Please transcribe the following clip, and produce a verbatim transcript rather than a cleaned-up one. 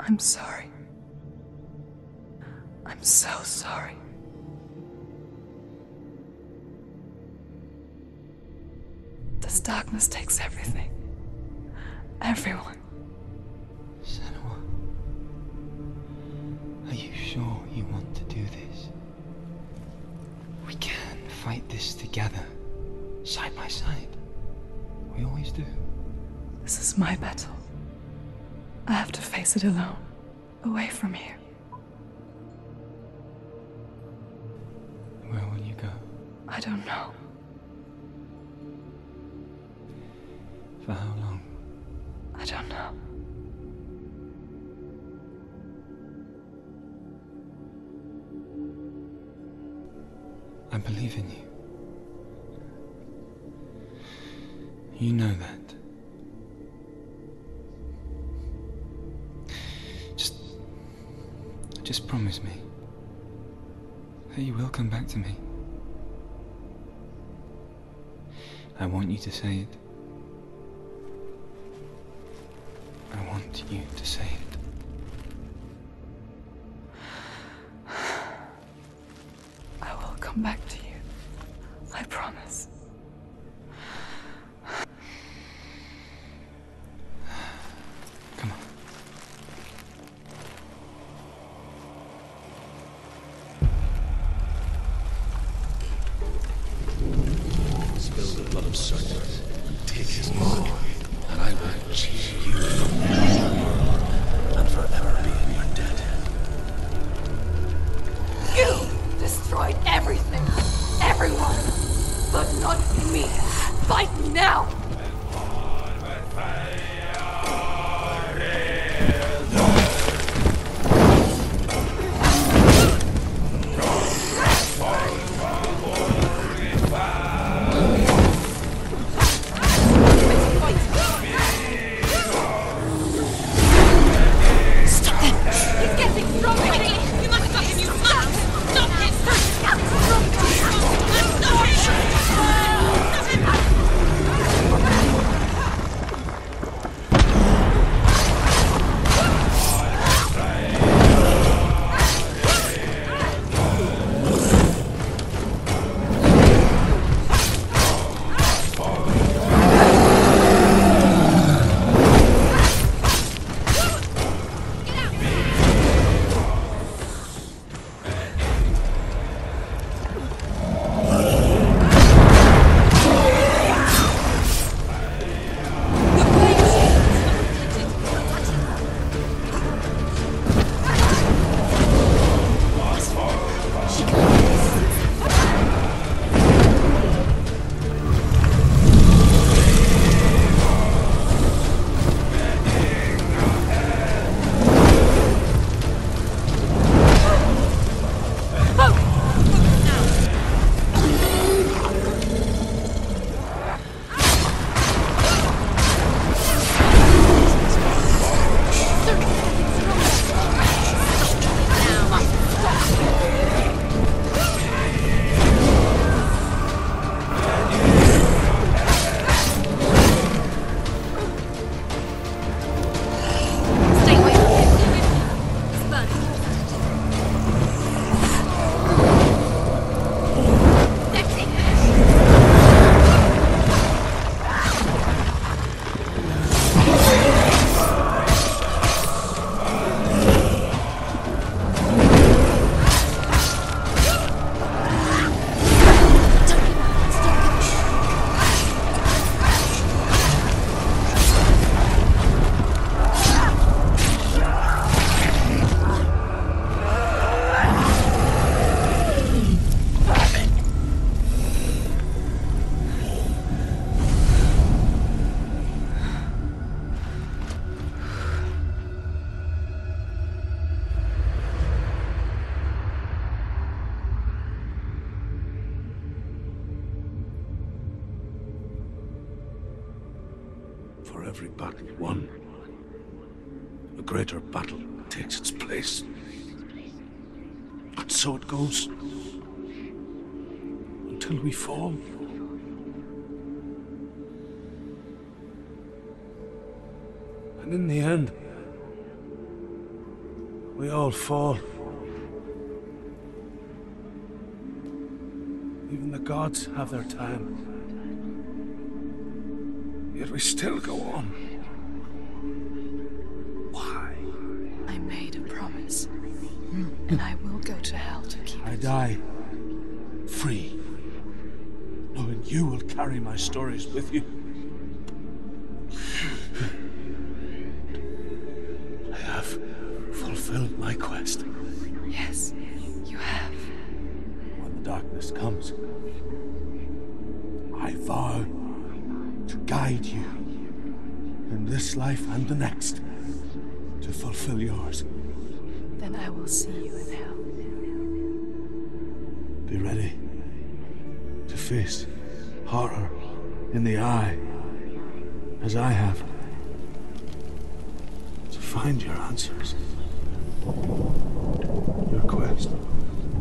I'm sorry. I'm so sorry. This darkness takes everything. Everyone. Senua, are you sure you want to do this? We can fight this together, side by side. We always do. This is my battle. I have to face it alone, away from here. Where will you go? I don't know. For how long? I don't know. I believe in you. You know that. Just... Just promise me that you will come back to me. I want you to say it. I want you to say it. I will come back to you. I promise. Come on. Spill the blood of Cerberus. Take his mark, and I will achieve you from the world and forever be in your debt. You destroyed everything, everyone, but not me. Fight now! For every battle won, a greater battle takes its place. And so it goes. Until we fall. And in the end, We all fall. Even the gods have their time. Yet we still go on. Why? I made a promise. And I will go to hell to keep I it. die free, knowing you will carry my stories with you. I have fulfilled my quest. Yes, you have. When the darkness comes, I vow to guide you in this life and the next to fulfill yours. Then I will see you in hell. Be ready to face horror in the eye, as I have. To find your answers. Your quest